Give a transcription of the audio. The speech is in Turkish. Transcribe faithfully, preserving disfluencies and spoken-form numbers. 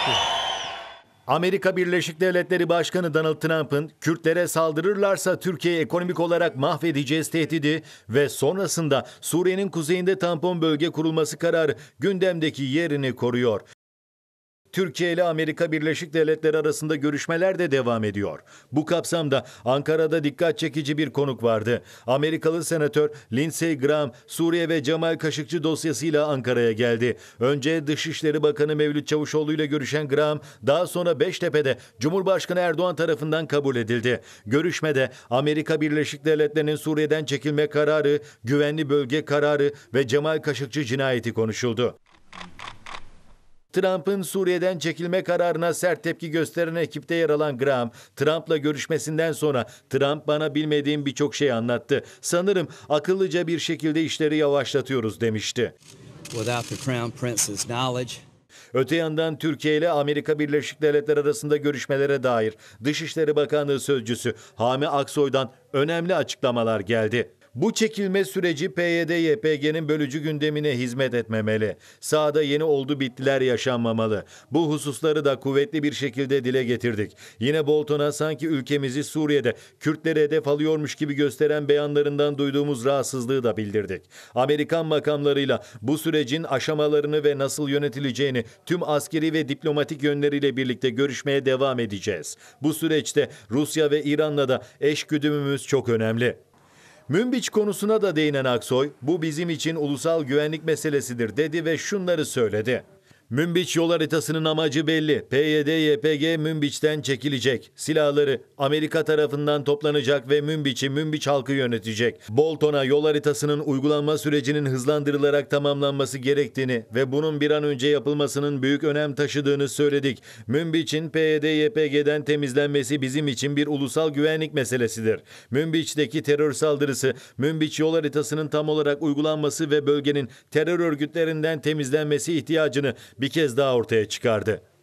Amerika Birleşik Devletleri Başkanı Donald Trump'ın Kürtlere saldırırlarsa Türkiye'yi ekonomik olarak mahvedeceğiz tehdidi ve sonrasında Suriye'nin kuzeyinde tampon bölge kurulması kararı gündemdeki yerini koruyor. Türkiye ile Amerika Birleşik Devletleri arasında görüşmeler de devam ediyor. Bu kapsamda Ankara'da dikkat çekici bir konuk vardı. Amerikalı senatör Lindsey Graham, Suriye ve Cemal Kaşıkçı dosyasıyla Ankara'ya geldi. Önce Dışişleri Bakanı Mevlüt Çavuşoğlu ile görüşen Graham, daha sonra Beştepe'de Cumhurbaşkanı Erdoğan tarafından kabul edildi. Görüşmede Amerika Birleşik Devletleri'nin Suriye'den çekilme kararı, güvenli bölge kararı ve Cemal Kaşıkçı cinayeti konuşuldu. Trump'ın Suriye'den çekilme kararına sert tepki gösteren ekipte yer alan Graham, Trump'la görüşmesinden sonra "Trump bana bilmediğim birçok şey anlattı. Sanırım akıllıca bir şekilde işleri yavaşlatıyoruz" demişti. Without the Crown Prince's knowledge. Öte yandan Türkiye ile Amerika Birleşik Devletleri arasında görüşmelere dair Dışişleri Bakanlığı Sözcüsü Hami Aksoy'dan önemli açıklamalar geldi. Bu çekilme süreci P Y D Y P G'nin bölücü gündemine hizmet etmemeli. Sahada yeni oldu bittiler yaşanmamalı. Bu hususları da kuvvetli bir şekilde dile getirdik. Yine Bolton'a sanki ülkemizi Suriye'de Kürtleri hedef alıyormuş gibi gösteren beyanlarından duyduğumuz rahatsızlığı da bildirdik. Amerikan makamlarıyla bu sürecin aşamalarını ve nasıl yönetileceğini tüm askeri ve diplomatik yönleriyle birlikte görüşmeye devam edeceğiz. Bu süreçte Rusya ve İran'la da eşgüdümümüz çok önemli. Münbiç konusuna da değinen Aksoy, "Bu bizim için ulusal güvenlik meselesidir" dedi ve şunları söyledi. Münbiç yol haritasının amacı belli. P Y D Y P G Münbiç'ten çekilecek. Silahları Amerika tarafından toplanacak ve Münbiç'i Münbiç halkı yönetecek. Bolton'a yol haritasının uygulanma sürecinin hızlandırılarak tamamlanması gerektiğini ve bunun bir an önce yapılmasının büyük önem taşıdığını söyledik. Münbiç'in P Y D Y P G'den temizlenmesi bizim için bir ulusal güvenlik meselesidir. Münbiç'teki terör saldırısı, Münbiç yol haritasının tam olarak uygulanması ve bölgenin terör örgütlerinden temizlenmesi ihtiyacını bir kez daha ortaya çıkardı.